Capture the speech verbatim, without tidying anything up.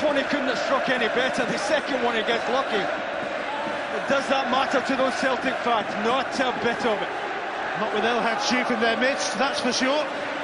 one he couldn't have struck any better. The second one he gets lucky. But does that matter to those Celtic fans? Not a bit of it. Not with El Hadji in their midst, that's for sure.